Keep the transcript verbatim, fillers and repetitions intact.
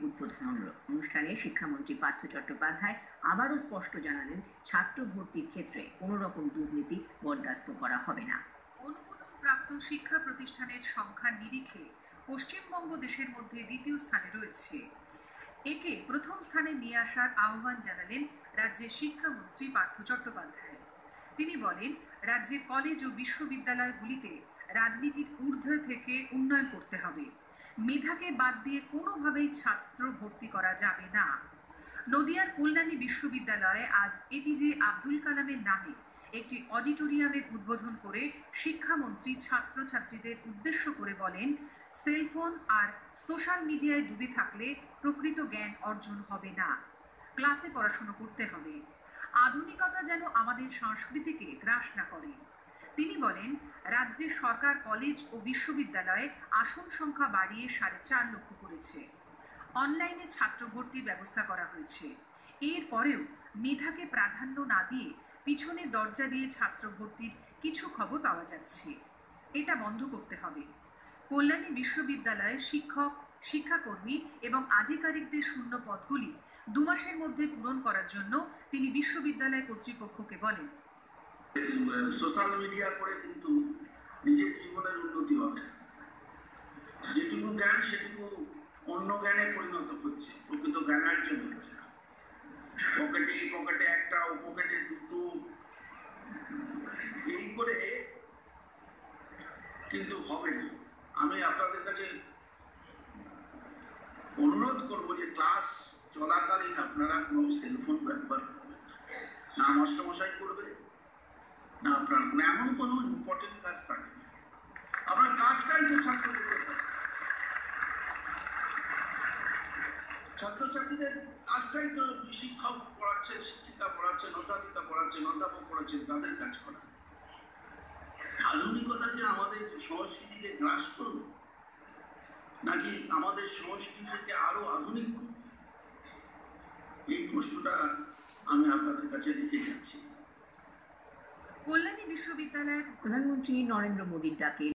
উদ্বোধন অনুষ্ঠানে শিক্ষামন্ত্রী পার্থ চট্টোপাধ্যায় আবারও স্পষ্ট জানালেন, ছাত্র ভর্তির ক্ষেত্রে কোনো রকম দুর্নীতি বরদাস্ত করা হবে না। অনুমোদনপ্রাপ্ত শিক্ষা প্রতিষ্ঠানের সংখ্যার নিরিখে পশ্চিমবঙ্গ দেশের মধ্যে দ্বিতীয় স্থানে রয়েছে। একে প্রথম স্থানে নিয়ে আসার আহ্বান জানালেন রাজ্যের শিক্ষামন্ত্রী পার্থ চট্টোপাধ্যায়। তিনি বলেন, রাজ্যের কলেজ ও বিশ্ববিদ্যালয়গুলিতে রাজনীতির ঊর্ধ্বে থেকে উন্নয়ন করতে হবে। মেধাকে বাদ দিয়ে কোনোভাবেই ছাত্র ভর্তি করা যাবে না। নদিয়ার কল্যাণী বিশ্ববিদ্যালয়ে আজ এপিজে আব্দুল কালামের নামে একটি অডিটোরিয়ামের উদ্বোধন করে শিক্ষামন্ত্রী ছাত্রছাত্রীদের উদ্দেশ্য করে বলেন, সেলফোন আর সোশ্যাল মিডিয়ায় ডুবে থাকলে প্রকৃত জ্ঞান অর্জন হবে না। ক্লাসে পড়াশোনা করতে হবে। আধুনিকতা যেন আমাদের সংস্কৃতিকে গ্রাস না করে। তিনি বলেন, রাজ্যের সরকার কলেজ ও বিশ্ববিদ্যালয়ে আসন সংখ্যা বাড়িয়ে সাড়ে চার লক্ষ করেছে। অনলাইনে ছাত্র ভর্তির ব্যবস্থা করা হয়েছে। এর পরেও মেধাকে প্রাধান্য না দিয়ে পিছনের দরজা দিয়ে ছাত্র ভর্তির কিছু খবর পাওয়া যাচ্ছে। এটা বন্ধ করতে হবে। কল্যাণী বিশ্ববিদ্যালয়ের শিক্ষক, শিক্ষাকর্মী এবং আধিকারিকদের শূন্য পদগুলি দু মাসের মধ্যে পূরণ করার জন্য তিনি বিশ্ববিদ্যালয় কর্তৃপক্ষকে বলেন, সোশ্যাল মিডিয়া করে কিন্তু নিজের জীবনের উন্নতি হবে না। যেটুকু জ্ঞান সেটুকু অন্য জ্ঞানে পরিণত হচ্ছে, প্রকৃত জ্ঞানার্জন হচ্ছে না। পকেটে পকেটে একটা ও পকেটে দুটো এই করে কিন্তু হবে না। আমি আপনাদের কাছে অনুরোধ করব যে ক্লাস চলাকালীন আপনারা কোনো সেলফোন ব্যবহার করবেন না। না মাস্টারমশাই করবে, না আপনার এমন কোনো ইম্পর্টেন্ট কাজ থাকে না। আপনার কাজটাই তো ছাত্রদের থাকে, ছাত্রছাত্রীদের কাজটাই তো শিক্ষক পড়াচ্ছেন, শিক্ষিকা পড়াচ্ছেন, অধ্যাপিকা পড়াচ্ছেন, অধ্যাপক পড়াচ্ছেন, তাদের কাজ করা। আধুনিকতাকে আমাদের সংস্কৃতিকে গ্রাস করবে নাকি আমাদের সংস্কৃতিকে আরো আধুনিক করবে, এই প্রশ্নটা আমি আপনাদের কাছে রেখে যাচ্ছি। কল্যাণী বিশ্ববিদ্যালয়ের প্রধানমন্ত্রী নরেন্দ্র মোদীর ডাকে